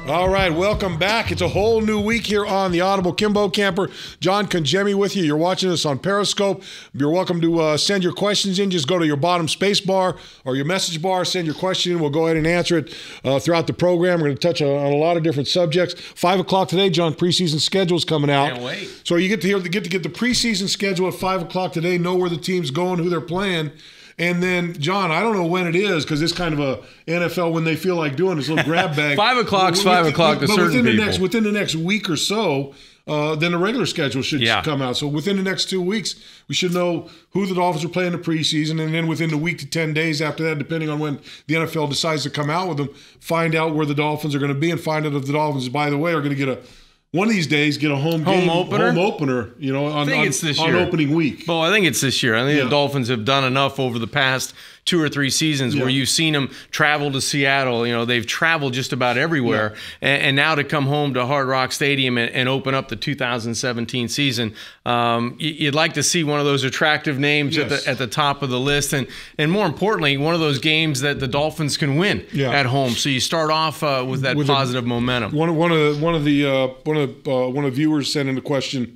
All right, welcome back. It's a whole new week here on the Audible. Kim Bokamper, John Congemi with you. You're watching us on Periscope. You're welcome to send your questions in. Just go to your bottom space bar or your message bar, send your question in. We'll go ahead and answer it throughout the program. We're going to touch on a lot of different subjects. 5 o'clock today, John, preseason schedule's coming out. Can't wait. So you get to get the preseason schedule at 5 o'clock today, know where the team's going, who they're playing. And then, John, I don't know when it is because it's kind of a NFL when they feel like doing this little grab bag. 5 o'clock's 5 o'clock to certain people. Within the next week or so, then the regular schedule should come out. So within the next 2 weeks, we should know who the Dolphins are playing in the preseason. And then within the week to 10 days after that, depending on when the NFL decides to come out with them, find out where the Dolphins are going to be and find out if the Dolphins, by the way, are going to get one of these days, get a home opener, you know, on opening week. Well, I think it's this year. I think the Dolphins have done enough over the past 2 or 3 seasons where you've seen them travel to Seattle. You know, they've traveled just about everywhere. And now to come home to Hard Rock Stadium and open up the 2017 season, you'd like to see one of those attractive names at the top of the list. And more importantly, one of those games that the Dolphins can win at home. So you start off with that positive momentum. One of the viewers sent in a question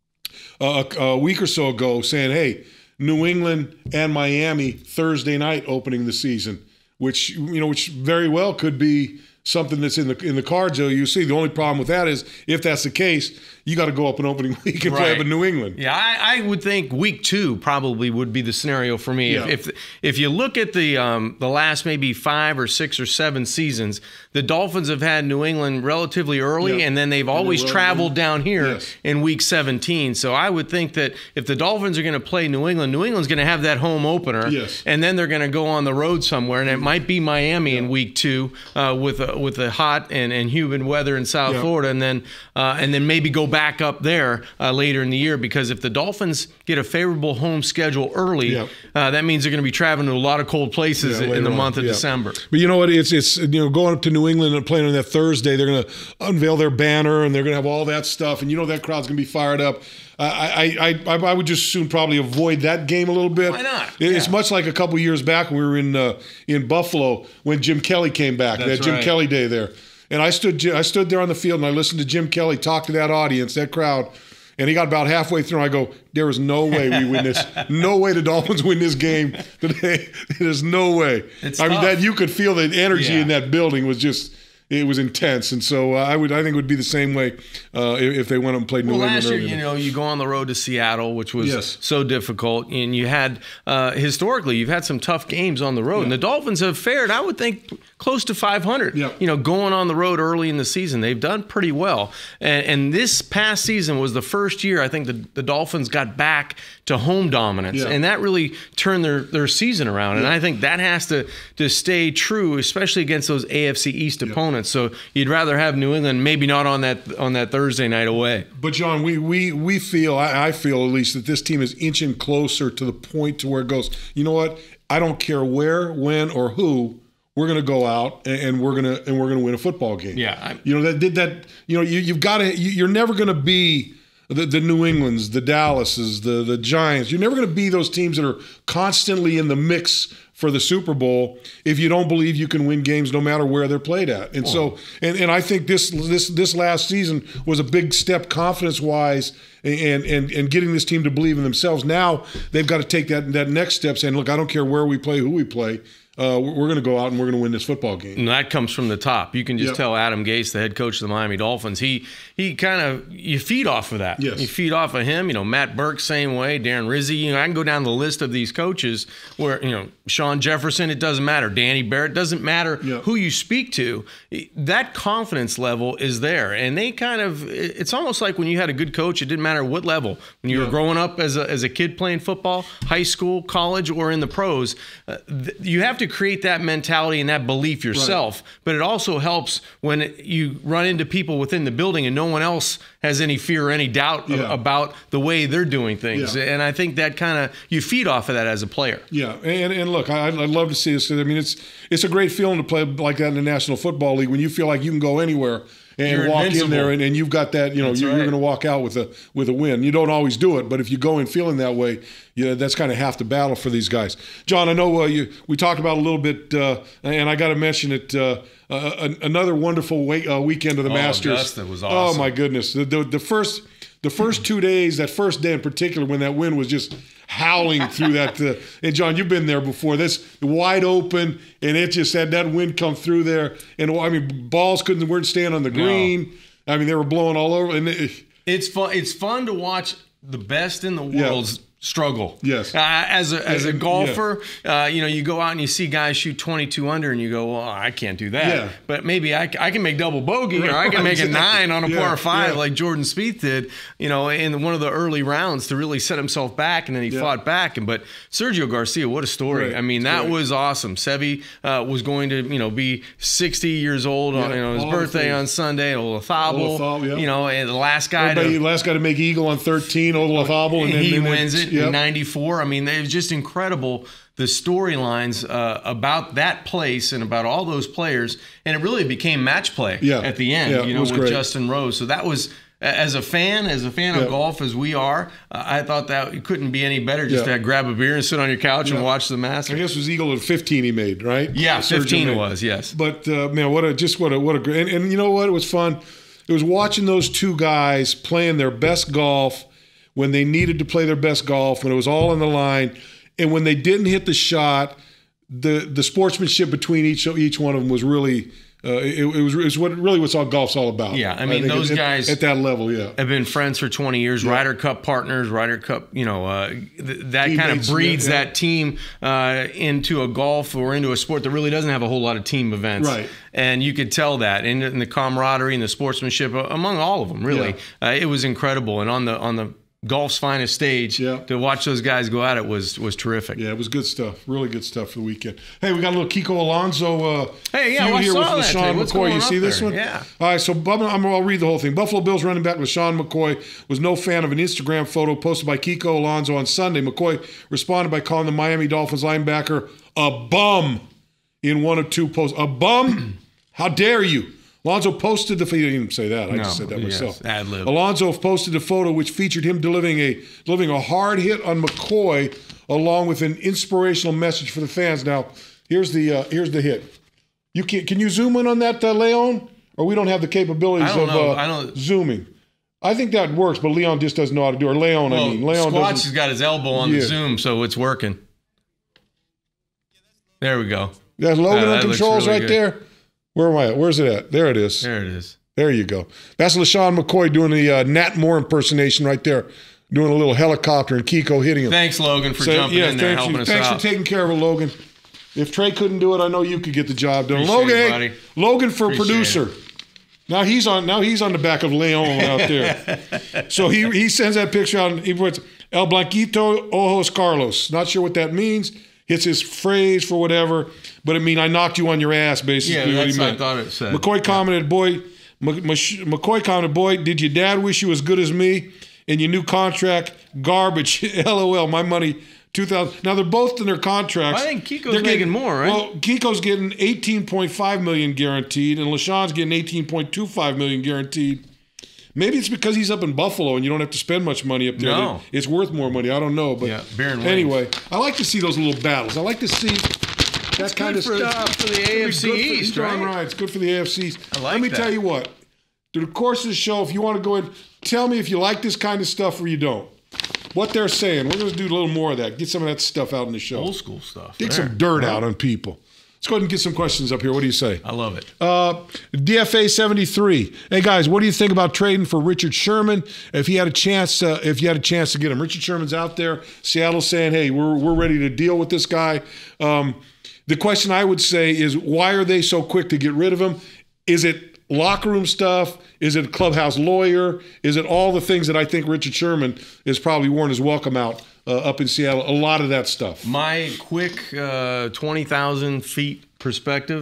a week or so ago saying, hey, New England and Miami Thursday night opening the season, which very well could be something that's in the cards. You see, the only problem with that is if that's the case, you got to go up an opening week and play up in New England. Yeah, I would think week 2 probably would be the scenario for me. Yeah. If you look at the last maybe 5 or 6 or 7 seasons, the Dolphins have had New England relatively early, and then they've always traveled down here in week 17. So I would think that if the Dolphins are going to play New England's going to have that home opener, and then they're going to go on the road somewhere, and it might be Miami in week 2 with the hot and humid weather in South Florida, and then maybe go back up there later in the year, because if the Dolphins get a favorable home schedule early, that means they're going to be traveling to a lot of cold places in the month of December. But you know what? It's going up to New England and playing on that Thursday, they're going to unveil their banner and they're going to have all that stuff, and that crowd's going to be fired up. I would just soon probably avoid that game a little bit. Why not? It's much like a couple years back when we were in Buffalo when Jim Kelly came back. That Jim Kelly day there. And I stood there on the field and I listened to Jim Kelly talk to that audience, that crowd, and he got about halfway through. And I go, there is no way we win this. No way the Dolphins win this game today. There's no way. I mean, that you could feel the energy in that building was just. It was intense, and so I think it would be the same way if they went up and played New England. Last year, you go on the road to Seattle, which was so difficult, and you had historically you've had some tough games on the road, and the Dolphins have fared, I would think, close to 500. Going on the road early in the season, they've done pretty well, and this past season was the first year I think the Dolphins got back to home dominance, and that really turned their season around, and I think that has to stay true, especially against those AFC East opponents. So you'd rather have New England maybe not on that Thursday night away. But John, we feel, I feel at least, that this team is inching closer to the point to where it goes, you know what? I don't care where, when, or who. We're going to go out and we're going to win a football game. Yeah, you've got to. You're never going to be the New Englands, the Dallases, the Giants. You're never going to be those teams that are constantly in the mix for the Super Bowl if you don't believe you can win games no matter where they're played at. And so I think this last season was a big step confidence-wise and getting this team to believe in themselves. Now they've got to take that next step, saying, look, I don't care where we play, who we play. We're going to go out and we're going to win this football game. And that comes from the top. You can just tell Adam Gase, the head coach of the Miami Dolphins, he kind of, you feed off of that. Yes. You feed off of him. Matt Burke, same way. Darren Rizzi. I can go down the list of these coaches where, Sean Jefferson, it doesn't matter. Danny Barrett, doesn't matter who you speak to. That confidence level is there. And they kind of, it's almost like when you had a good coach, it didn't matter what level. When you were growing up as a kid playing football, high school, college, or in the pros, you have to create that mentality and that belief yourself, but it also helps when you run into people within the building and no one else has any fear or any doubt about the way they're doing things. And I think that kind of, you feed off of that as a player. Yeah, and look, I'd love to see this. I mean, it's a great feeling to play like that in the National Football League when you feel like you can go anywhere and walk in there and you've got that, you're going to walk out with a win. You don't always do it, but if you go in feeling that way, that's kind of half the battle for these guys. John, I know we talked about a little bit, and I got to mention it. Another wonderful weekend of the Masters. Augusta was awesome. Oh my goodness, the first 2 days, that first day in particular, when that wind was just howling through that. And John, you've been there before. This wide open, and it just had that wind come through there. And I mean, balls weren't staying on the green. No. I mean, they were blowing all over. And it's fun. It's fun to watch the best in the world struggle. Yes. As a golfer, you go out and you see guys shoot 22 under, and you go, well, I can't do that. Yeah. But maybe I can make double bogey, or I can make a 9 on a par 5 like Jordan Spieth did, in one of the early rounds to really set himself back, and then he fought back. But Sergio Garcia, what a story. Right. I mean, that was awesome. Seve was going to, be 60 years old on his birthday on Sunday. Olafable, and the last guy to make eagle on 13, Olafable, and he wins it. 94. I mean, it was just incredible, the storylines about that place and about all those players, and it really became match play at the end. With great. Justin Rose. So that was, as a fan of golf as we are, I thought that it couldn't be any better just to grab a beer and sit on your couch and watch the Masters. I guess it was eagle at 15 he made, right? Yeah, 15 it was. Yes. But man, what a great, and you know what? It was fun. It was watching those two guys playing their best golf when they needed to play their best golf, when it was all on the line, and when they didn't hit the shot, the sportsmanship between each one of them was really it was what's all golf's all about. Yeah, I mean, those guys at that level, have been friends for 20 years. Ryder Cup partners, Ryder Cup, that kind of breeds that team into a golf or into a sport that really doesn't have a whole lot of team events. Right. And you could tell that in the camaraderie and the sportsmanship among all of them. Really, it was incredible. And on the golf's finest stage, to watch those guys go at it was terrific. Yeah, it was good stuff. Really good stuff for the weekend. Hey, we got a little Kiko Alonso I here saw with LaShawn McCoy. You see this one? Yeah. All right, so I'll read the whole thing. Buffalo Bills running back LaShawn McCoy was no fan of an Instagram photo posted by Kiko Alonso on Sunday. McCoy responded by calling the Miami Dolphins linebacker a bum in one of two posts. A bum? How dare you? Alonso posted the photo. He didn't even say that. I just said that myself. Ad lib. Alonso posted a photo which featured him delivering a hard hit on McCoy, along with an inspirational message for the fans. Now, here's the hit. Can you zoom in on that, Leon? Or we don't have the capabilities of zooming. I think that works, but Leon just doesn't know how to do it. Or Leon, Leon Squatch has got his elbow on the zoom, so it's working. There we go. There's Logan on controls really right there. Where am I at? Where's it at? There it is. There it is. There you go. That's LaShawn McCoy doing the Nat Moore impersonation right there, doing a little helicopter and Kiko hitting him. Thanks, Logan, for jumping in there, helping us out. Thanks for taking care of it, Logan. If Trey couldn't do it, I know you could get the job done. Logan for producer. Now he's on the back of Leon out there. So he sends that picture out, and he puts El Blanquito Ojos Carlos. Not sure what that means. It's his phrase for whatever, but I mean, I knocked you on your ass, basically. Yeah, that's what I thought it said. McCoy commented, boy, did your dad wish you as good as me? And your new contract, garbage. LOL, my money, $2,000. Now, they're both in their contracts. I think Kiko's making more, right? Well, Kiko's getting $18.5 million guaranteed, and LaShawn's getting $18.25 million guaranteed. Maybe it's because he's up in Buffalo and you don't have to spend much money up there. No. It's worth more money. I don't know. But beer and anyway, I like to see those little battles. I like to see that kind of stuff. For the AFC East, right? It's good for the AFC East. Let me tell you what. Through the course of the show, if you want to go ahead, tell me if you like this kind of stuff or you don't. What they're saying. We're going to do a little more of that. Get some of that stuff out in the show. Old school stuff. Get some dirt out on people. Let's go ahead and get some questions up here. What do you say? I love it. DFA 73. Hey guys, what do you think about trading for Richard Sherman? If you had a chance to get him, Richard Sherman's out there. Seattle's saying, hey, we're ready to deal with this guy. The question I would say is, why are they so quick to get rid of him? Is it locker room stuff? Is it clubhouse lawyer? Is it all the things that I think Richard Sherman is probably worn his welcome out up in Seattle? A lot of that stuff. My quick 20,000 feet perspective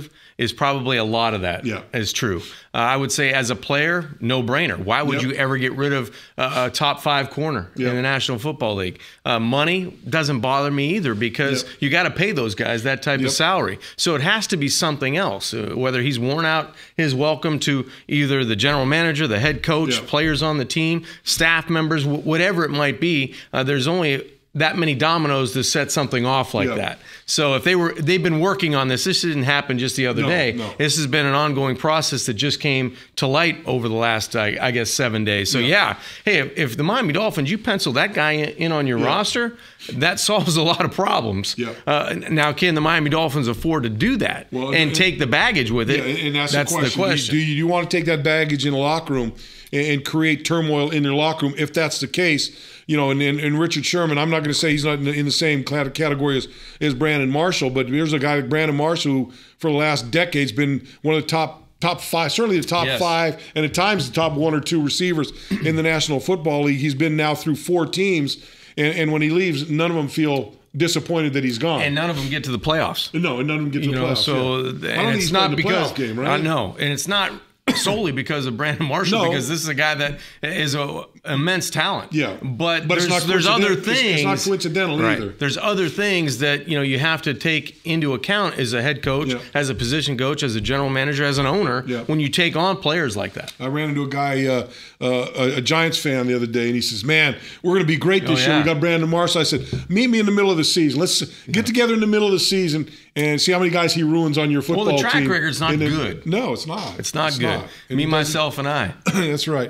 is probably a lot of that is true. I would say as a player, no brainer. Why would you ever get rid of a top 5 corner in the National Football League? Money doesn't bother me either because you got to pay those guys that type of salary. So it has to be something else, whether he's worn out his welcome to either the general manager, the head coach, players on the team, staff members, whatever it might be. There's only that many dominoes to set something off like that. So if they've been working on this. This didn't happen just the other day. This has been an ongoing process that just came to light over the last, I guess, 7 days. So hey, if the Miami Dolphins, you pencil that guy in on your roster, that solves a lot of problems. Now, can the Miami Dolphins afford to do that and take the baggage with it? And that's the question. Do you want to take that baggage in the locker room and create turmoil in your locker room? If that's the case, and Richard Sherman, I'm not going to say he's not in the same category as Brandon Marshall, but there's a guy like Brandon Marshall who, for the last decade, has been one of the top 5, certainly the top 5, and at times the top 1 or 2 receivers in the National Football League. He's been now through 4 teams, and when he leaves, none of them feel disappointed that he's gone. And none of them get to the playoffs. No, and none of them get to the playoffs. So, and it's not because game, right? I know, and it's not solely because of Brandon Marshall, because this is a guy that is an immense talent. But there's other things. It's not coincidental either. There's other things that you have to take into account as a head coach, as a position coach, as a general manager, as an owner, when you take on players like that. I ran into a guy, a Giants fan the other day, and he says, "Man, we're going to be great this year. We got Brandon Marshall." I said, "Meet me in the middle of the season. Let's get together in the middle of the season and see how many guys he ruins on your football team." Well, the track record's not good. No, it's not. It's not good. Me, myself, and I. That's right.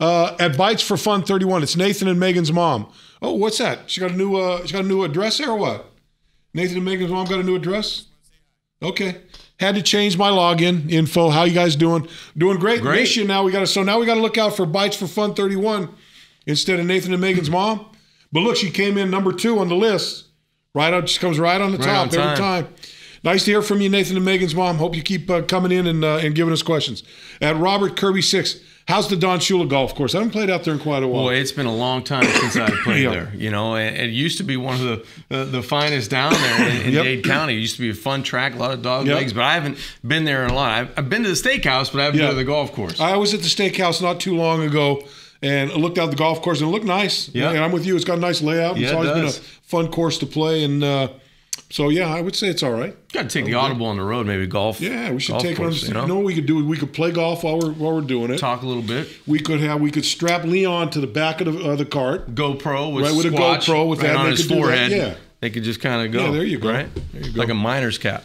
At Bites for Fun 31, it's Nathan and Megan's mom. Oh, what's that? She got a new address there or what? Nathan and Megan's mom got a new address? Okay. Had to change my login info. How you guys doing? Doing great. Miss you now. We got to look out for Bites for Fun 31 instead of Nathan and Megan's mom. But look, she came in number 2 on the list. She comes right on the top every time. Nice to hear from you, Nathan and Megan's mom. Hope you keep coming in and giving us questions. At Robert Kirby 6, how's the Don Shula golf course? I haven't played out there in quite a while. Boy, it's been a long time since I played there. And it used to be one of the finest down there in Dade County. It used to be a fun track, a lot of dog legs, but I haven't been there in a lot. I've been to the steakhouse, but I haven't been to the golf course. I was at the steakhouse not too long ago and looked out the golf course, and it looked nice. And I'm with you. It's got a nice layout. It's always been a fun course to play, and so, I would say it's all right. Got to take the Audible on the road, maybe golf. Yeah, we should take it on. You know what we could do? We could play golf while we're doing it. Talk a little bit. We could strap Leon to the back of the cart. GoPro with a GoPro with that on his forehead. Yeah, they could just kind of go. Yeah, there you go. Right, there you go. Like a miner's cap.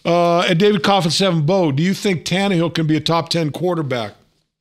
At David Coffin 7, Bo, do you think Tannehill can be a top 10 quarterback?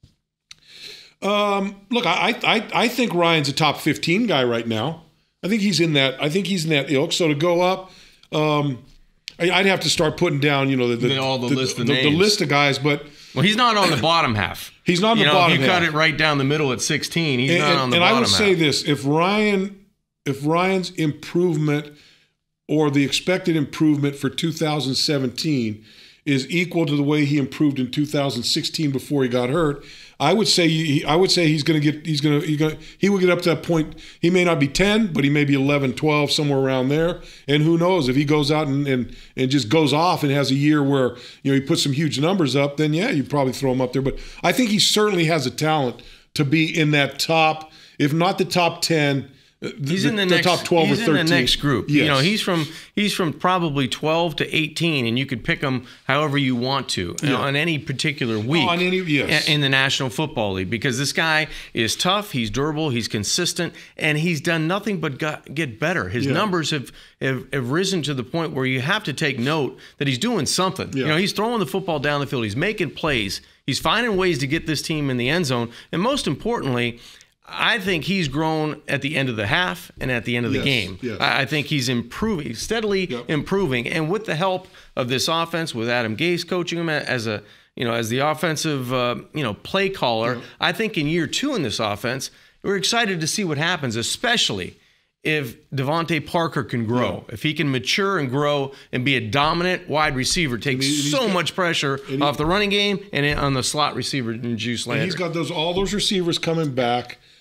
Look, I think Ryan's a top 15 guy right now. I think he's in that ilk. So to go up. I'd have to start putting down, the list of guys, but he's not on the bottom half. He's not on the bottom half. If you cut it right down the middle at 16, he's not on the bottom half. And I would say this: if Ryan's improvement or the expected improvement for 2017 is equal to the way he improved in 2016 before he got hurt, I would say he will get up to that point. He may not be 10, but he may be 11, 12, somewhere around there. And who knows, if he goes out and just goes off and has a year where he puts some huge numbers up, then you probably throw him up there. But I think he certainly has a talent to be in that top, if not the top 10. He's in the next top 12 or 13. He's in the next group. Yes. He's from probably 12 to 18, and you could pick him however you want to on any particular week in the National Football League, because this guy is tough, he's durable, he's consistent, and he's done nothing but get better. His numbers have risen to the point where you have to take note that he's doing something. He's throwing the football down the field, he's making plays, he's finding ways to get this team in the end zone, and most importantly, I think he's grown at the end of the half and at the end of the game. Yes. I think he's improving, steadily improving, and with the help of this offense, with Adam Gase coaching him as the offensive play caller, I think in year 2 in this offense, we're excited to see what happens, especially if Devontae Parker can grow, if he can mature and grow and be a dominant wide receiver, take so much pressure off the running game and on the slot receiver in Juice Landry. And he's got all those receivers coming back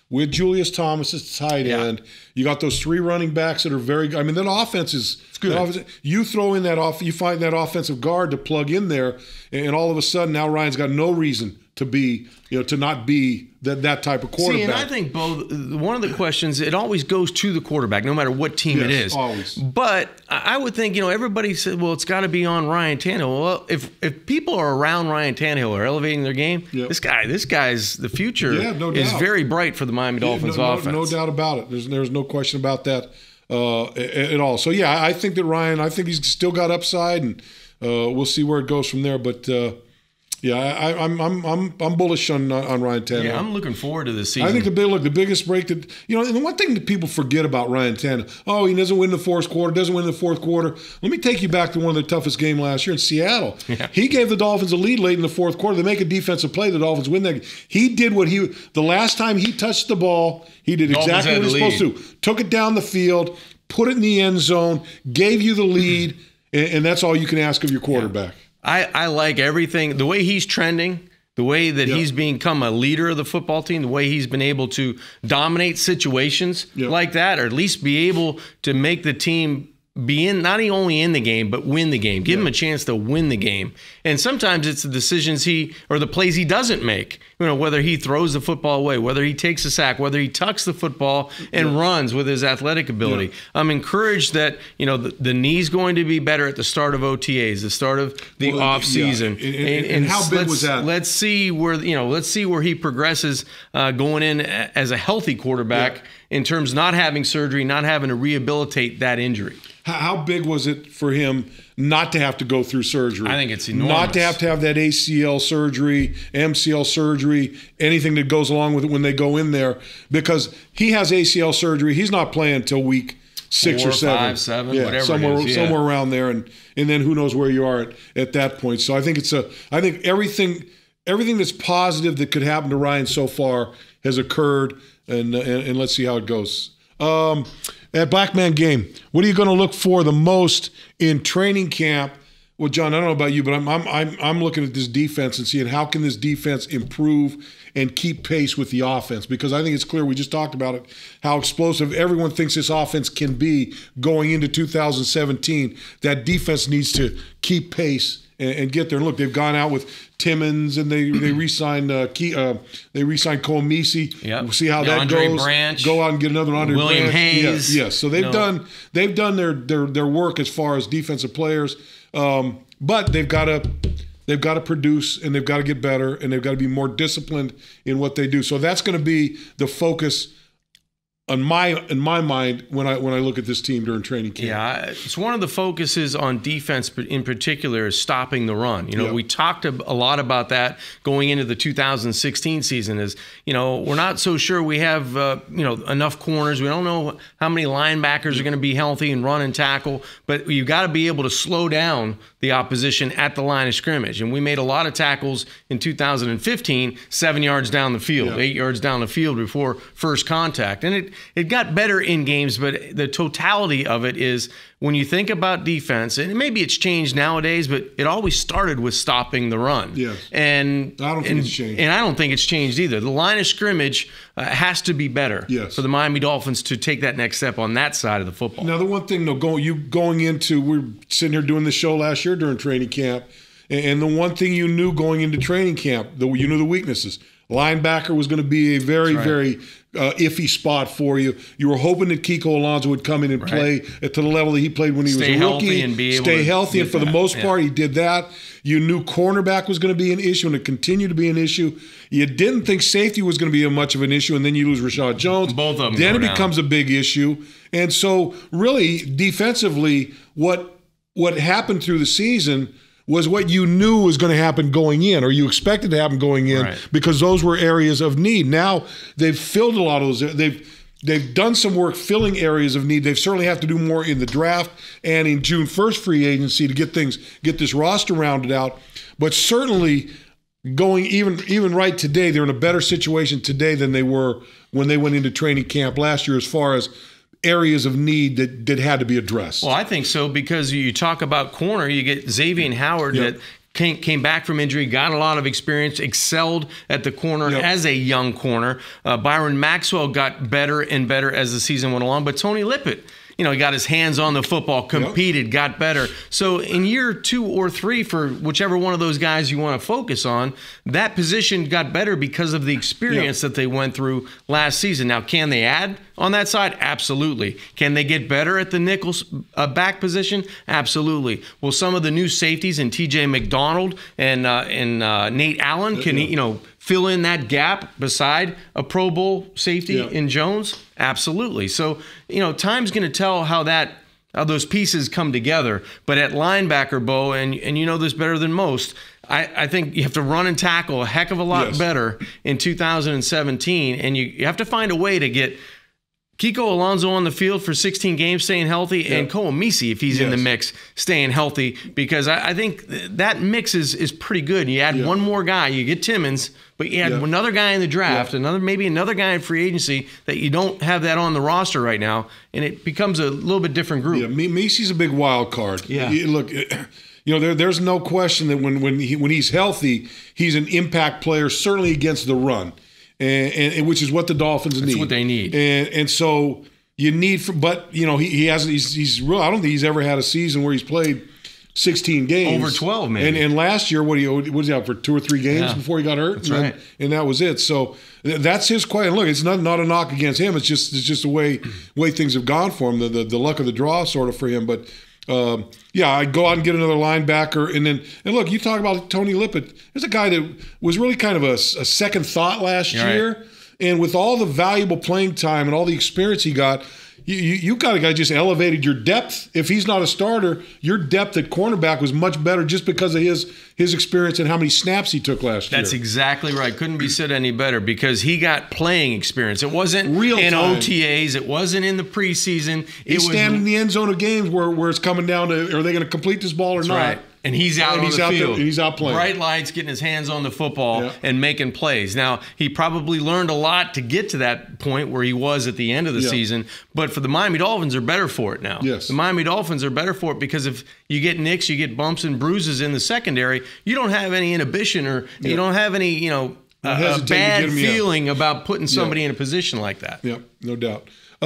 with Julius Thomas as tight end. You got those 3 running backs that are very good. I mean, that offense is good. You throw in you find that offensive guard to plug in there, and all of a sudden now Ryan's got no reason to be, to not be that type of quarterback. See, and I think, Bo, one of the questions, it always goes to the quarterback, no matter what team it is. Always. But I would think, everybody said, well, it's got to be on Ryan Tannehill. Well, if people are around Ryan Tannehill or elevating their game, this guy's the future is very bright for the Miami Dolphins offense. No doubt about it. There's no question about that at all. So I think that Ryan, he's still got upside, and we'll see where it goes from there. But I'm bullish on Ryan Tannehill. Yeah, I'm looking forward to this season. I think the biggest break that and the one thing that people forget about Ryan Tannehill, he doesn't win the fourth quarter, doesn't win the fourth quarter. Let me take you back to one of the toughest games last year in Seattle. Yeah. He gave the Dolphins a lead late in the fourth quarter. They make a defensive play, the Dolphins win that game. He did the last time he touched the ball, he did exactly what he was supposed to. Took it down the field, put it in the end zone, gave you the lead, and that's all you can ask of your quarterback. Yeah. I like everything, the way he's trending, the way that he's become a leader of the football team, the way he's been able to dominate situations like that, or at least be able to make the team be in, not only in the game, but win the game. Give him a chance to win the game. And sometimes it's the decisions or the plays he doesn't make. Whether he throws the football away, whether he takes a sack, whether he tucks the football and runs with his athletic ability. Yeah. I'm encouraged that, the knee's going to be better at the start of OTAs, the start of the off season. And how big was that? Let's see where he progresses going in as a healthy quarterback in terms of not having surgery, not having to rehabilitate that injury. How big was it for him not to have to go through surgery? I think it's enormous. Not to have that ACL surgery, MCL surgery, anything that goes along with it when they go in there. Because he has ACL surgery. He's not playing until week 6 or 7. 5, 7, whatever somewhere, it is. Somewhere around there. And then who knows where you are at that point. So I think I think everything that's positive that could happen to Ryan so far has occurred. And let's see how it goes. At Black Man Game, what are you going to look for the most in training camp? Well, John, I don't know about you, but I'm looking at this defense and seeing how can this defense improve and keep pace with the offense, because I think it's clear, we just talked about it, how explosive everyone thinks this offense can be going into 2017. That defense needs to keep pace and get there. And look, they've gone out with Timmons, and they re-signed Congemi. Yep. We'll see how that Andre goes. Branch, go out and get another Andre William Branch. Hayes. Yes. So they've done their work as far as defensive players, but they've got to produce, and they've got to get better, and they've got to be more disciplined in what they do. So that's going to be the focus in my mind when I look at this team during training camp. Yeah, it's one of the focuses on defense in particular is stopping the run. We talked a lot about that going into the 2016 season. We're not so sure we have enough corners. We don't know how many linebackers are going to be healthy and run and tackle, but you got to be able to slow down the opposition at the line of scrimmage. And we made a lot of tackles in 2015, 7 yards down the field, 8 yards down the field before first contact. And it got better in games, but the totality of it is, when you think about defense, and maybe it's changed nowadays, but it always started with stopping the run. Yes. And I don't think it's changed. And I don't think it's changed either. The line of scrimmage has to be better for the Miami Dolphins to take that next step on that side of the football. Now, the one thing, though, going into, we're sitting here doing this show last year during training camp, and the one thing you knew going into training camp, you knew the weaknesses. Linebacker was going to be a very, very iffy spot for you. You were hoping that Kiko Alonso would come in and play to the level that he played when he was a rookie. Stay healthy, and for the most part, he did that. You knew cornerback was going to be an issue, and it continued to be an issue. You didn't think safety was going to be much of an issue, and then you lose Rashad Jones. Both of them. Then it becomes a big issue. And so, really, defensively, what happened through the season was what you knew was going to happen going in, or you expected to happen going in, because those were areas of need. Now they've filled a lot of those. They've done some work filling areas of need. They certainly have to do more in the draft and in June 1st free agency to get this roster rounded out. But certainly going even right today, they're in a better situation today than they were when they went into training camp last year as far as areas of need that had to be addressed. Well, I think so, because you talk about corner, you get Xavier Howard that came back from injury, got a lot of experience, excelled at the corner as a young corner. Byron Maxwell got better and better as the season went along. But Tony Lippett, he got his hands on the football, competed, got better. So in year 2 or 3, for whichever one of those guys you want to focus on, that position got better because of the experience that they went through last season. Now, can they add on that side? Absolutely. Can they get better at the nickel back position? Absolutely. Will some of the new safeties in T.J. McDonald and Nate Allen, can fill in that gap beside a Pro Bowl safety in Jones? Absolutely. So, time's going to tell how those pieces come together. But at linebacker, Bo, and you know this better than most, I think you have to run and tackle a heck of a lot better in 2017, and you have to find a way to get Kiko Alonso on the field for 16 games, staying healthy, and Koomisi, if he's in the mix, staying healthy, because I think that mix is pretty good. You add one more guy, you get Timmons, but you add another guy in the draft, maybe another guy in free agency that you don't have that on the roster right now, and it becomes a little bit different group. Yeah, Misi's a big wild card. Yeah, look. There's no question that when he's healthy, he's an impact player, certainly against the run. And which is what the Dolphins need. That's what they need. And so you need, but he's real. I don't think he's ever had a season where he's played 16 games, over 12 maybe. And last year, what was he out for 2 or 3 games before he got hurt? That's right. And that was it. So that's his question. Look, it's not a knock against him. It's just the way things have gone for him. The luck of the draw sort of for him, but. I'd go out and get another linebacker. And look, you talk about Tony Lippett. There's a guy that was really kind of a second thought last year. Right. And with all the valuable playing time and all the experience he got, you got a guy just elevated your depth. If he's not a starter, your depth at cornerback was much better just because of his experience and how many snaps he took last year. That's exactly right. Couldn't be said any better because he got playing experience. It wasn't real in time. OTAs. It wasn't in the preseason. He's standing in the end zone of games where it's coming down to, are they going to complete this ball or not? Right. And he's out on the field. He's out playing. Bright lights, getting his hands on the football and making plays. Now, he probably learned a lot to get to that point where he was at the end of the season. But for the Miami Dolphins are better for it now. Yes. The Miami Dolphins are better for it because if you get nicks, you get bumps and bruises in the secondary, you don't have any inhibition or you don't have any, a bad feeling about putting somebody in a position like that. Yep, no doubt.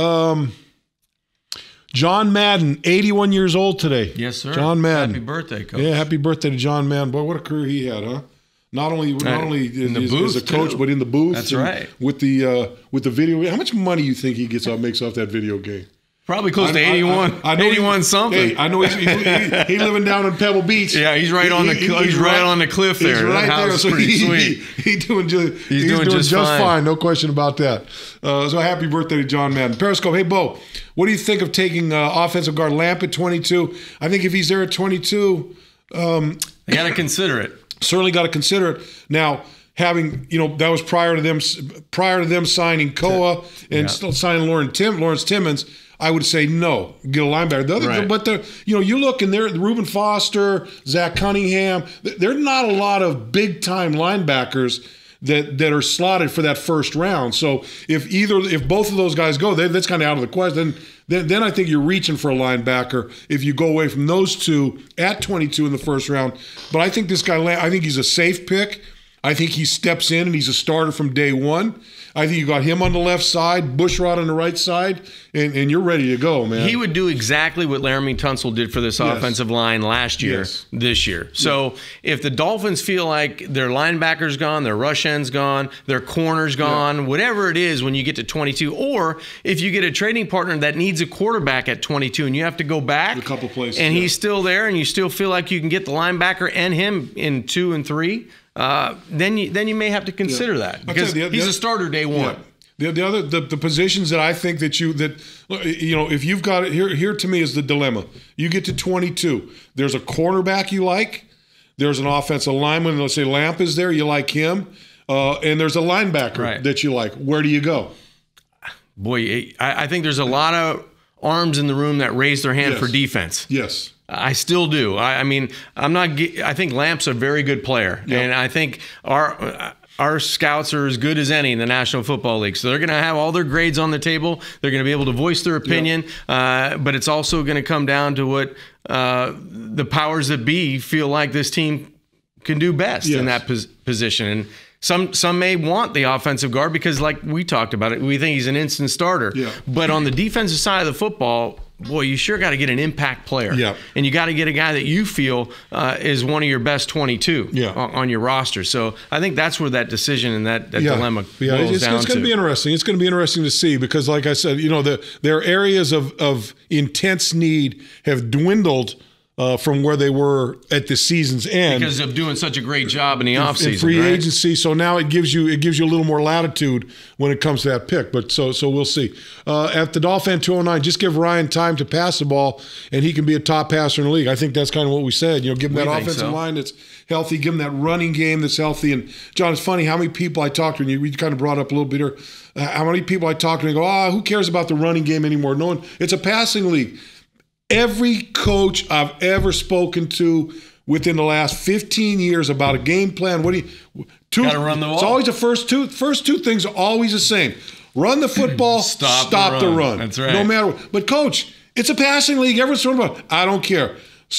John Madden, 81 years old today. Yes, sir. John Madden. Happy birthday, Coach. Yeah, happy birthday to John Madden. Boy, what a career he had, huh? Not only as a coach, but in the booth. That's right. With the video. How much money you think he makes off that video game? Probably close to 81. I know 81 something. Hey, I know he's living down in Pebble Beach. Yeah, he's right on the cliff there. He's right there. So pretty sweet. He's doing just fine. No question about that. So happy birthday to John Madden. Periscope. Hey, Bo, what do you think of taking offensive guard Lamp at 22? I think if he's there at 22, they got to consider it. Certainly got to consider it. Now, having that was prior to them signing Koa and still signing Lawrence Timmons. I would say no. Get a linebacker. But you look and there, Reuben Foster, Zach Cunningham. There are not a lot of big time linebackers that are slotted for that first round. So if both of those guys go, that's kind of out of the question. Then I think you're reaching for a linebacker if you go away from those two at 22 in the first round. But I think this guy, I think he's a safe pick. I think he steps in and he's a starter from day one. I think you got him on the left side, Bushrod on the right side, and you're ready to go, man. He would do exactly what Laramie Tunsil did for this offensive line last year, this year. So if the Dolphins feel like their linebacker's gone, their rush end's gone, their corner's gone, whatever it is when you get to 22, or if you get a trading partner that needs a quarterback at 22 and you have to go back a couple places, and he's still there and you still feel like you can get the linebacker and him in 2 and 3, then you may have to consider that because he's a starter day one. Yeah. The positions that I think that if you've got it here to me is the dilemma. You get to 22. There's a cornerback you like. There's an offensive lineman. Let's say Lamp is there. You like him. And there's a linebacker that you like. Where do you go? Boy, I think there's a lot of arms in the room that raise their hand for defense. Yes. I still do. I think Lamp's a very good player, and I think our scouts are as good as any in the National Football League. So they're going to have all their grades on the table. They're going to be able to voice their opinion, but it's also going to come down to what the powers that be feel like this team can do best in that position. And some may want the offensive guard because, like we talked about it, we think he's an instant starter. Yeah. But on the defensive side of the football, boy, you sure got to get an impact player. Yeah. And you got to get a guy that you feel is one of your best 22 on your roster. So I think that's where that decision and that dilemma boils down to. It's going to be interesting. It's going to be interesting to see because, like I said, there are areas of intense need have dwindled from where they were at the season's end because of doing such a great job in the offseason. In free agency, so now it gives you a little more latitude when it comes to that pick. But so we'll see. At the Dolphin 209, just give Ryan time to pass the ball, and he can be a top passer in the league. I think that's kind of what we said. Give him that offensive line that's healthy, give him that running game that's healthy. And John, it's funny how many people I talked to, and we kind of brought up a little bit here, how many people I talked to and go, who cares about the running game anymore? No one. It's a passing league. Every coach I've ever spoken to within the last 15 years about a game plan, gotta run the ball. It's always the first two things are always the same. Run the football, stop the run. That's right. No matter what. But coach, it's a passing league. Everyone's talking about it. I don't care.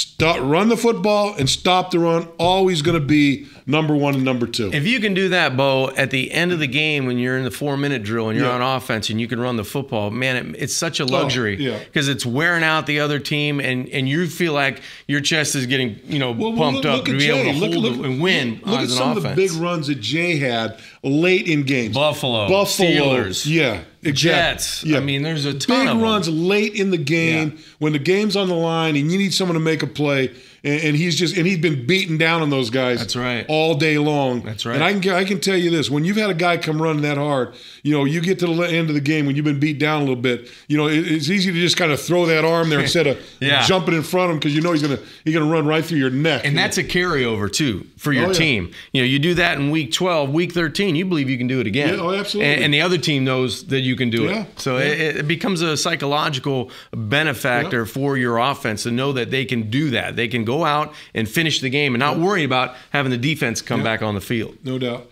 Run the football and stop the run. Always going to be number one and number two. If you can do that, Bo, at the end of the game when you're in the 4-minute drill and you're on offense and you can run the football, man, it's such a luxury because it's wearing out the other team and you feel like your chest is getting pumped up to be able to hold and win. Look at some of the big runs that Jay had late in games. Buffalo, Steelers, exactly. Jets. Yeah. I mean, there's a ton of big runs late in the game when the game's on the line and you need someone to make a play. And he's been beaten down on those guys. That's right. All day long. That's right. And I can tell you this: when you've had a guy come running that hard, you get to the end of the game when you've been beat down a little bit. It's easy to just kind of throw that arm there instead of jumping in front of him because he's gonna run right through your neck. And that's a carryover too for your team. You do that in week 12, week 13. You believe you can do it again. Yeah, absolutely. And the other team knows that you can do it. So it becomes a psychological benefactor for your offense to know that they can do that. They can go out and finish the game and not worry about having the defense come back on the field. No doubt.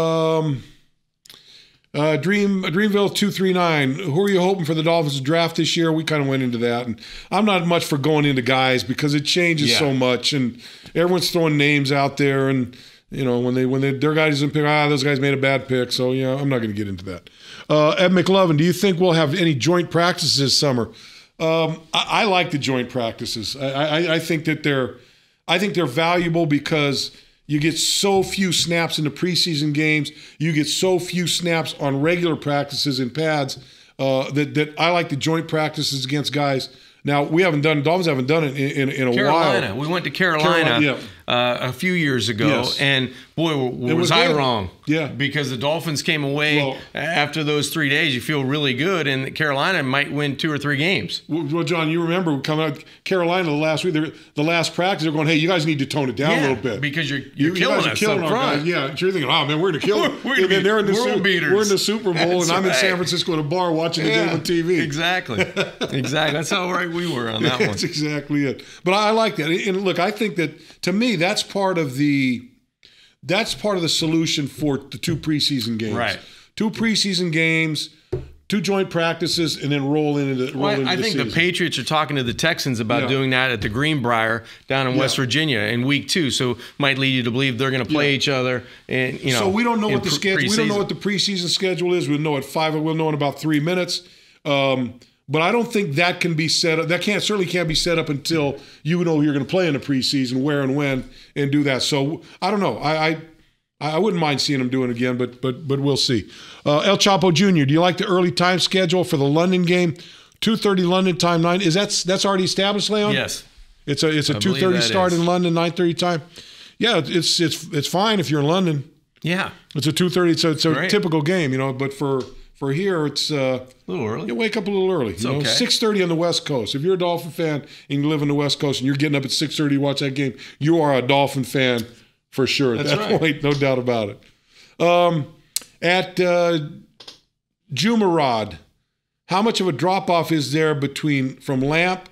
Dreamville 239. Who are you hoping for the Dolphins draft this year? We kind of went into that, and I'm not much for going into guys because it changes so much, and everyone's throwing names out there, and when their guys didn't pick, those guys made a bad pick, so I'm not going to get into that. Ed McLovin, do you think we'll have any joint practices this summer? I like the joint practices. I think that they're valuable because you get so few snaps in the preseason games. You get so few snaps on regular practices in pads that I like the joint practices against guys. Now, Dolphins haven't done it in a Carolina. while. We went to Carolina a few years ago, and boy, was I wrong. Yeah. Because the Dolphins came away after those 3 days. You feel really good, and Carolina might win 2 or 3 games. Well, John, you remember coming out Carolina last week, the last practice, they're going, hey, you guys need to tone it down a little bit. Because you're killing us up front. Yeah, you're thinking, oh, man, we're going to kill them. We're in the Super Bowl, and I'm in San Francisco at a bar watching the game on TV. Exactly. That's how right we were on that one. That's exactly it. But I like that. And look, I think that, to me, that's part of the solution for the 2 preseason games. Right. 2 preseason games, 2 joint practices, and then roll into the I think season. the Patriots are talking to the Texans about doing that at the Greenbrier down in West Virginia in week 2. So might lead you to believe they're going to play each other. And so we don't know what the schedule. We don't know what the preseason schedule is. We'll know at 5. We'll know in about 3 minutes. But I don't think that can be set up. That certainly can't be set up until you know you're going to play in the preseason, where and when, and do that. So I don't know. I wouldn't mind seeing them doing it again, but we'll see. El Chapo Jr., do you like the early time schedule for the London game? 2:30 London time, 9. That's already established, Leon? Yes. It's a 2:30 start in London, 9:30 time. Yeah, it's fine if you're in London. Yeah. It's a 2:30. It's a typical game, But for here, it's a little early. You wake up a little early. 6:30 on the West Coast. If you're a Dolphin fan and you live on the West Coast and you're getting up at 6:30 to watch that game, you are a Dolphin fan for sure at that point. No doubt about it. At Jumarad, how much of a drop-off is there from Lamp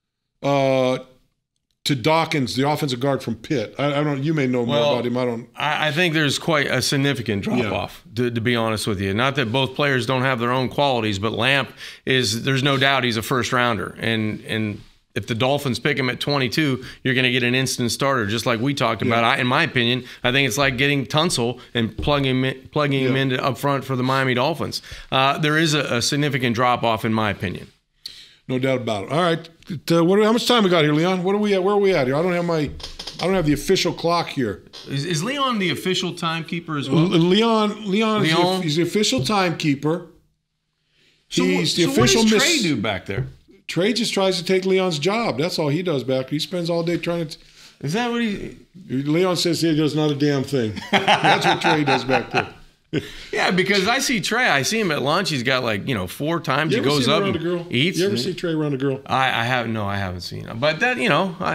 to Dawkins, the offensive guard from Pitt? I don't. You may know more about him. I don't. I think there's quite a significant drop-off, to be honest with you. Not that both players don't have their own qualities, but Lamp there's no doubt he's a first-rounder. And if the Dolphins pick him at 22, you're going to get an instant starter, just like we talked about. In my opinion, I think it's like getting Tunsil and plugging him in up front for the Miami Dolphins. There is a significant drop-off, in my opinion. No doubt about it. All right. How much time we got here, Leon? What are we at? Where are we at here? I don't have the official clock here. Is Leon the official timekeeper as well? Leon. He's the official timekeeper. He's the official. What does Trey do back there? Trey just tries to take Leon's job. That's all he does back there. He spends all day trying to. Is that what he? Leon says he does not a damn thing. That's what Trey does back there. Yeah, because I see Trey. I see him at lunch. He's got 4 times he goes up and eats. You ever see Trey around a girl? I haven't seen him. But that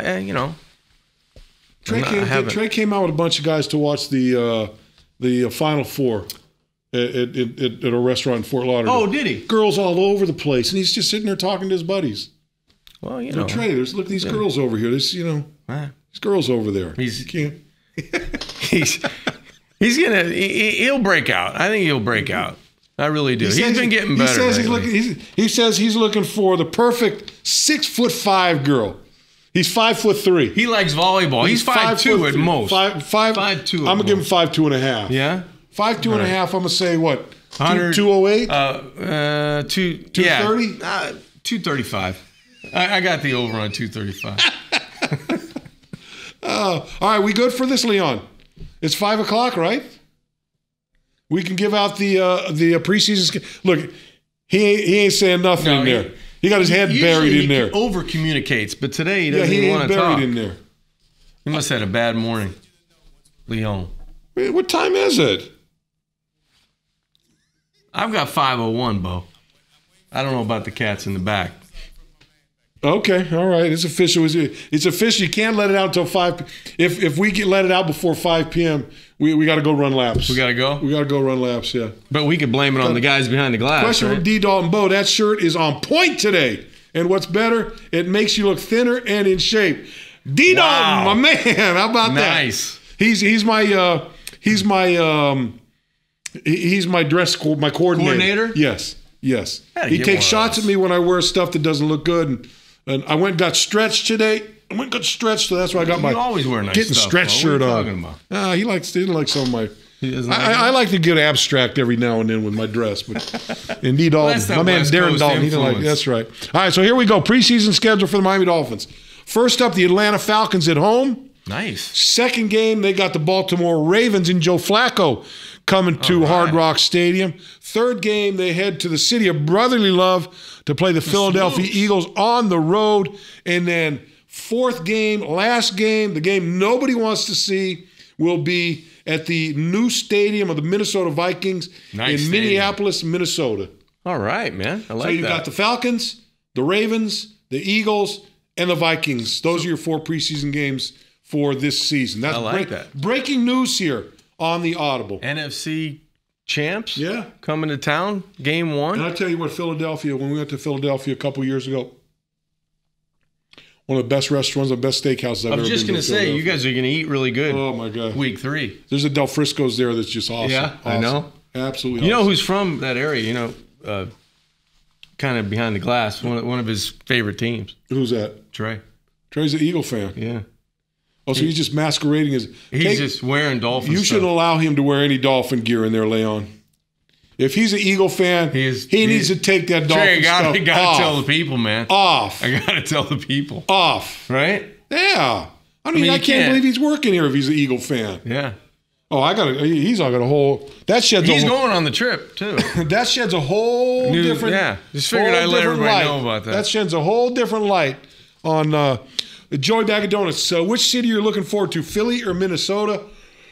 Trey came out with a bunch of guys to watch the Final Four at a restaurant in Fort Lauderdale. Oh, did he? Girls all over the place, and he's just sitting there talking to his buddies. Well, Trey, look at these girls over here. These girls over there. He'll break out. I think he'll break out. I really do. He's been getting better. He says he's looking for the perfect 6'5" girl. He's 5'3". He likes volleyball. He's 5'2" at most. 5'2". I'm gonna give him 5'2.5". Yeah. 5'2.5". I'm gonna say what? 208. 230. 235. I got the over on 235. All right, we good for this, Leon? It's 5 o'clock, right? We can give out the preseason. Look, he ain't saying nothing in there. He got his head buried in there. He over communicates, but today he doesn't even want to talk. Buried in there. He must have had a bad morning, Leon. Wait, what time is it? I've got 5:01, Bo. I don't know about the cats in the back. Okay, all right. It's official. It's official. You can't let it out until 5. If we let it out before 5 p.m., we got to go run laps. We got to go? We got to go run laps, yeah. But we could blame it on the guys behind the glass, Question from D. Dalton Bo. That shirt is on point today. And what's better, it makes you look thinner and in shape. D. Dalton, my man. How about that? Nice. He's my coordinator. Yes. He takes shots at me when I wear stuff that doesn't look good. And I went and got stretched today. So that's why I got my always wear nice getting stuff, stretched shirt on. He didn't like some of my. I like to get abstract every now and then with my dress, but indeed, my man Darren Dalton, he didn't like. That's right. All right, so here we go. Preseason schedule for the Miami Dolphins. First up, the Atlanta Falcons at home. Nice. Second game, they got the Baltimore Ravens and Joe Flacco coming to Hard Rock Stadium. Third game, they head to the city of brotherly love to play the Philadelphia Eagles on the road. And then fourth game, last game, the game nobody wants to see will be at the new stadium of the Minnesota Vikings in Minneapolis, Minnesota. All right, man. I like that. So you got the Falcons, the Ravens, the Eagles, and the Vikings. Those are your 4 preseason games for this season. That's I like that. Breaking news here on the Audible. NFC champs coming to town, game 1. And I'll tell you what, Philadelphia, when we went to Philadelphia a couple years ago, one of the best restaurants, the best steakhouses I've ever been to. I was just going to say, you guys are going to eat really good. Oh, my God. Week 3. There's a Del Frisco's there that's just awesome. Yeah, awesome. I know. Absolutely You know who's from that area, kind of behind the glass, one of his favorite teams. Who's that? Trey. Trey's an Eagle fan. Yeah. Oh, so he's just masquerading as... He's just wearing Dolphin You shouldn't allow him to wear any Dolphin gear in there, Leon. If he's an Eagle fan, he needs to take that Dolphin stuff off. I got to tell the people, man. Off. I got to tell the people. Off. Right? Yeah. I mean I can't believe he's working here if he's an Eagle fan. Yeah. Oh, he's got a whole... He's going on the trip, too. That sheds a whole different... Yeah. Just figured I'd let everybody know about that. That sheds a whole different light on the Joey Bag of Donuts. So which city you're looking forward to, Philly or Minnesota?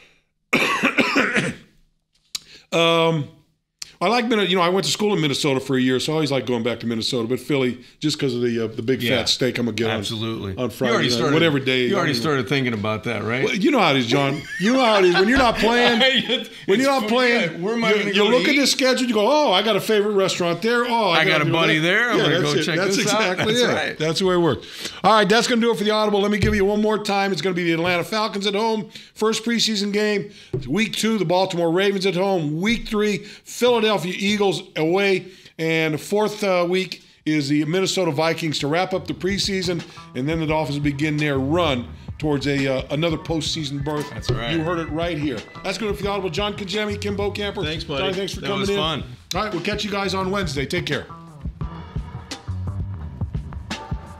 I like Minnesota. I went to school in Minnesota for a year, so I always like going back to Minnesota. But Philly, just because of the big fat steak I'm gonna get on Friday night, whatever day. You already started thinking about that, right? Well, you know how it is, John. You know how it is when you're not playing. Where am I going to go? You look at the schedule. You go, oh, I got a favorite restaurant there. Oh, I got a buddy there. I'm gonna go check this out. That's exactly it. Right. That's the way it works. All right, that's gonna do it for the Audible. Let me give you one more time. It's gonna be the Atlanta Falcons at home, first preseason game. Week 2, the Baltimore Ravens at home. Week 3, Philadelphia Eagles away, and fourth week is the Minnesota Vikings to wrap up the preseason, and then the Dolphins begin their run towards another postseason berth. That's right. You heard it right here. That's going to be the Audible. John Congemi, Kim Bokamper. Thanks, buddy. Johnny, thanks for that coming was in. Fun. All right, we'll catch you guys on Wednesday. Take care.